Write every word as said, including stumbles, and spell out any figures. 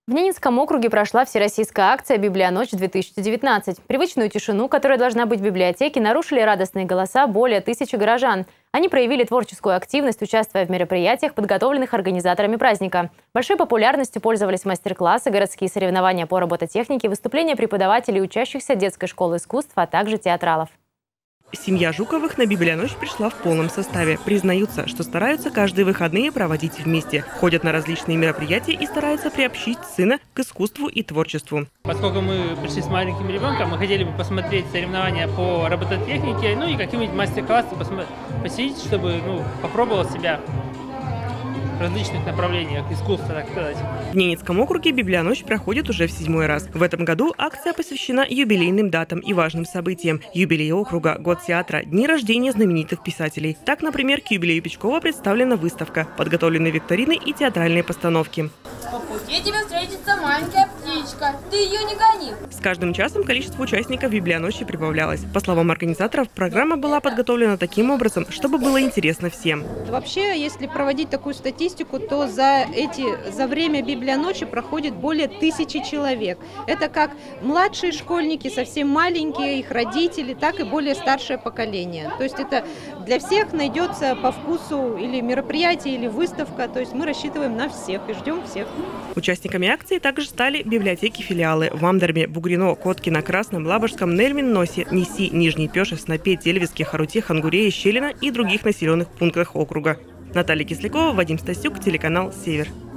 В Ненецком округе прошла всероссийская акция «Библионочь-две тысячи девятнадцать». Привычную тишину, которая должна быть в библиотеке, нарушили радостные голоса более тысячи горожан. Они проявили творческую активность, участвуя в мероприятиях, подготовленных организаторами праздника. Большой популярностью пользовались мастер-классы, городские соревнования по робототехнике, выступления преподавателей и учащихся детской школы искусств, а также театралов. Семья Жуковых на Библионочь пришла в полном составе. Признаются, что стараются каждые выходные проводить вместе. Ходят на различные мероприятия и стараются приобщить сына к искусству и творчеству. Поскольку мы пришли с маленьким ребенком, мы хотели бы посмотреть соревнования по робототехнике, ну и какие-нибудь мастер-классы посетить, чтобы ну, попробовал себя в различных направлениях искусства, так сказать. В Ненецком округе Библионочь проходит уже в седьмой раз. В этом году акция посвящена юбилейным датам и важным событиям. Юбилей округа, год театра, дни рождения знаменитых писателей. Так, например, к юбилею Печкова представлена выставка, подготовлены викторины и театральные постановки. По пути тебе встретится маленькая птичка. Ты ее не гони. С каждым часом количество участников Библионочи прибавлялось. По словам организаторов, программа была подготовлена таким образом, чтобы было интересно всем. Вообще, если проводить такую статистику, то за, эти, за время Библионочи проходит более тысячи человек. Это как младшие школьники, совсем маленькие, их родители, так и более старшее поколение. То есть это для всех найдется по вкусу или мероприятие, или выставка. То есть мы рассчитываем на всех и ждем всех. Участниками акции также стали библиотеки-филиалы в Амдарме, Бугрино, Коткино, Красном, Лабожском, Нельмин, Носе, Неси, Нижний Пёше, Снопе, Тельвиске, Харуте, Хангуре, Щелино и других населенных пунктах округа. Наталья Кислякова, Вадим Стасюк, телеканал «Север».